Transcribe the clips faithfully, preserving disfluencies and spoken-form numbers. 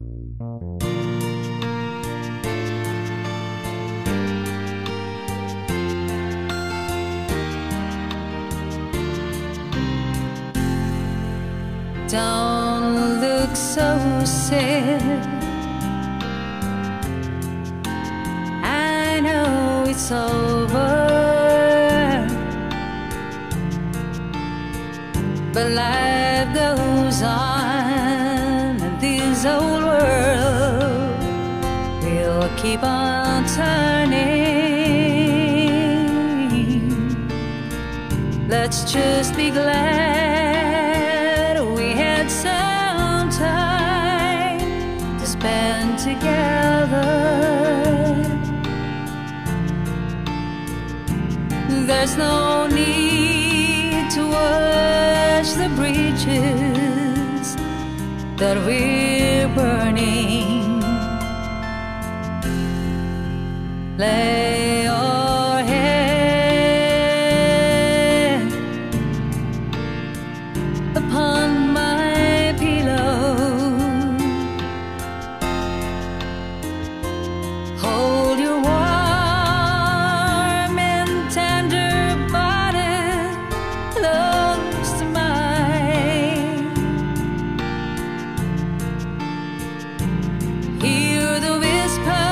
Don't look so sad. I know it's over, but life goes on, and this old world will keep on turning. Let's just be glad we had some time to spend together. There's no need to watch the bridges that we're burning. Lay your head upon my pillow. Hold your warm and tender body close to mine. Hear the whisper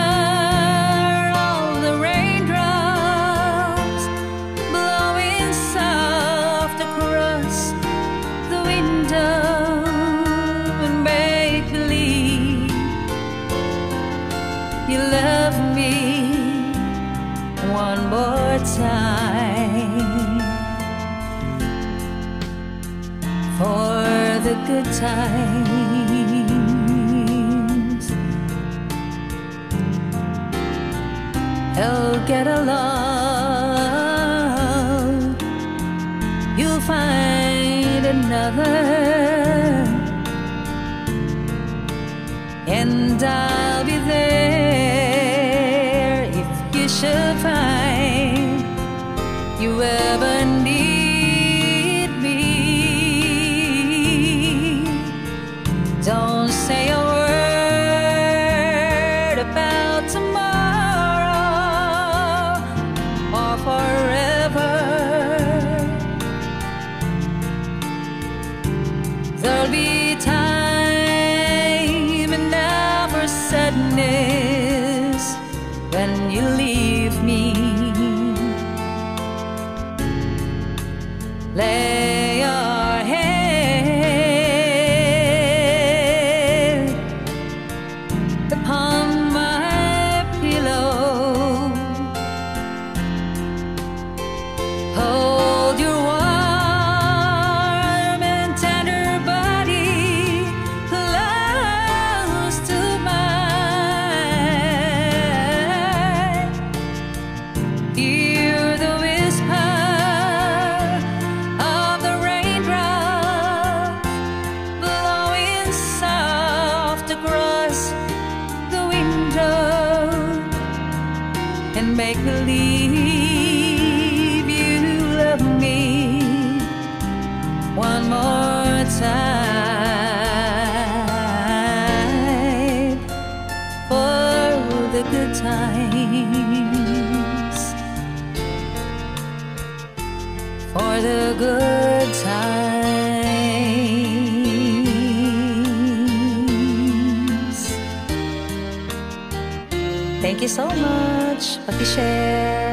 of the raindrops blowing soft across the window, and make believe you love me one more time. For the good times, you'll get along, you'll find another, and I'll be there if you should find you ever need me. Don't say a word about tomorrow or forever. There'll be time enough for sadness when you leave me. Lay your head upon my pillow. Hold your warm and tender body close to mine. Hear the whisper of the raindrops blowing soft across the window, and make believe you love me one more time. For the good times, for the good times. Thank you so much. Paki-share.